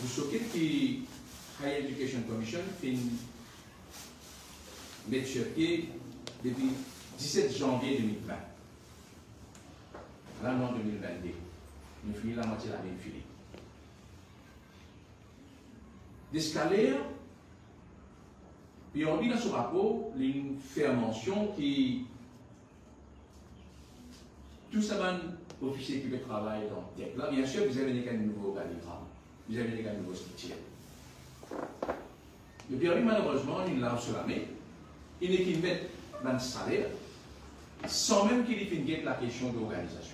vous savez que Higher Education Commission fait mettre sur pied depuis 17 janvier 2020. L'année 2022. Nous finissons la moitié de l'année finie. D'escalaire, puis on dit dans ce rapport, une fait mention qui tout ça va officier qui peut travailler dans le texte. Là, bien sûr, vous avez des nouveaux organigrammes, vous avez des nouveaux structures. Le permis, malheureusement, il l'a sur la main, il est qu'il met dans le salaire, sans même qu'il ait la question d'organisation.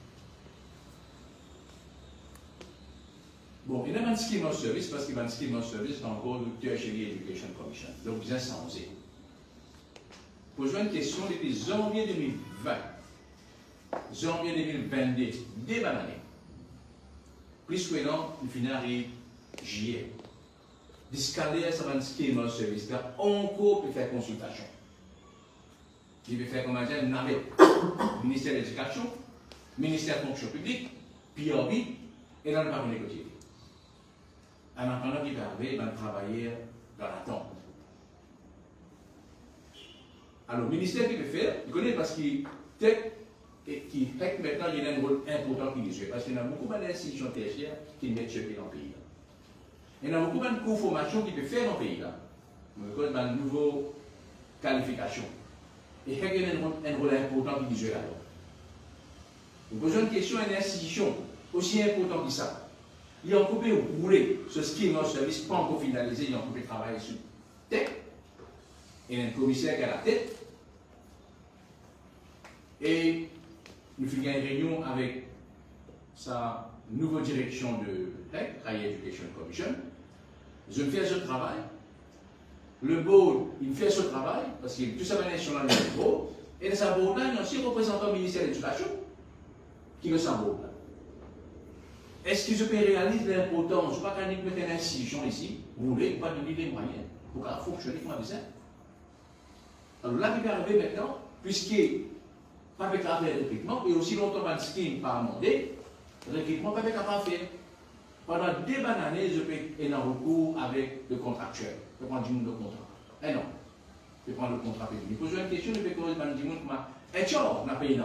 Bon, il y a un scheme of service parce qu'il y a un scheme of service dans le code de Tertiary Education Commission. Donc, bien censé. Posez une question depuis janvier 2020, janvier 2022, dès bonne année. Plus que non, il finit à juillet. Discaler, ça va un scheme of service. Là, encore peut faire consultation. Il peut faire comme un navette. Ministère de l'Éducation, ministère de la Fonction publique, PRB, et dans le parc de côté. Un enfant qui va arriver, il va travailler dans l'attente. Alors, le ministère qui peut faire, il connaît parce qu'il maintenant, il y a un rôle important qu'il joue. Parce qu'il y a beaucoup d'institutions tertiaires qui mettent sur pied dans le pays. Il y a beaucoup de conformations qu'il peut faire dans le pays. Il y a une nouvelle qualification. Et il y a un rôle important qu'il joue là-dedans. Vous posez une question à une institution aussi importante que ça. Il y a un coupé rouler ce scheme of service pas encore finalisé, il y a un coupé travailler sur tête. Il y a un commissaire qui a la tête. Et nous faisons une réunion avec sa nouvelle direction de Higher Education Commission. Je fais ce travail. Le board, il fait ce travail, parce que tout ça va national le board. Et dans sa board, il y a aussi un représentant du ministère de l'Éducation qui le s'embauche. Est-ce que je peux réaliser l'importance? Je ne sais pas quand il met une institution ici, rouler, pas donner les moyens pour qu'elle fonctionne comme ça. Alors là, il peut arriver maintenant, puisque pas avec la recrutement, et aussi longtemps que le scheme pas amendé, le recrutement pas avec la faire. Pendant des bonnes années, je peux être en recours avec le contractuel. Je peux prendre 10 000 de contrat. Eh non. Je peux prendre le contrat payé. Je pose une question, je peux poser 10 000 et tchao, on a payé non.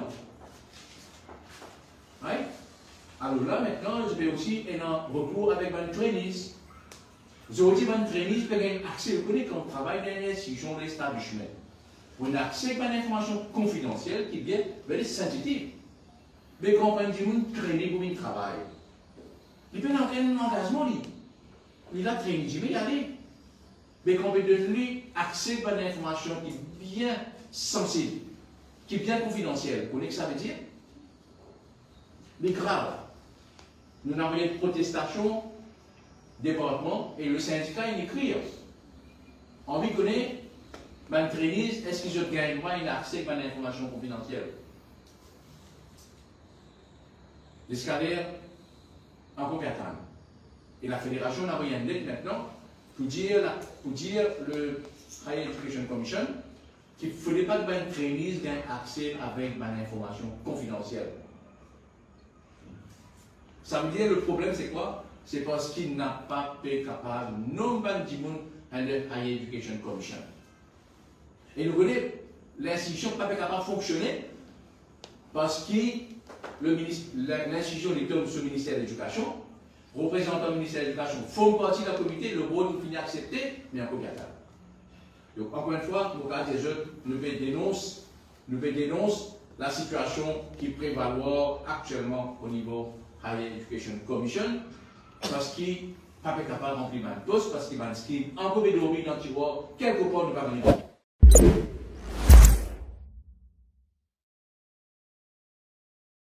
Oui? Alors là, maintenant, je vais aussi être en recours avec mon trainees. Je vous dis, mon trainees peut avoir accès, vous connaissez qu'on travaille dans une institution d'establishment. On a accès à une information confidentielle qui vient very sensitive. Mais quand on dit qu'on traîne pour un travail, il peut avoir un engagement. Il a traîné, il va y aller. Mais quand on peut donner accès à une information qui est bien sensible, qui est bien confidentielle, vous connaissez ce que ça veut dire? Mais grave. Nous avons une protestation, département, et le syndicat, il écrit. On lui connaît. Man trainees, est-ce que je gagne moi un accès à une information confidentielle? L'escalaire, encore qu'à attendre. Et la fédération a envoyé une lettre maintenant pour dire le Higher Education Commission qu'il ne fallait pas que les trainees gagnent accès avec une information confidentielle. Ça veut dire le problème c'est quoi? C'est parce qu'il n'a pas été capable, non pas de dire à la Higher Education Commission. Et nous connaissons, l'institution n'est pas capable de fonctionner parce que l'institution est sur le ministère de l'Éducation, représentant du ministère de l'Éducation font partie de la comité, le board nous finit accepter, mais encore bien tard. Donc, encore une fois, nos cas des jeunes, nous dénoncer la situation qui prévaloir actuellement au niveau Higher Education Commission parce qu'il n'est pas capable de remplir un poste, parce qu'il va inscrire encore des dormir dans le tiroir, quelque part ne va pas venir.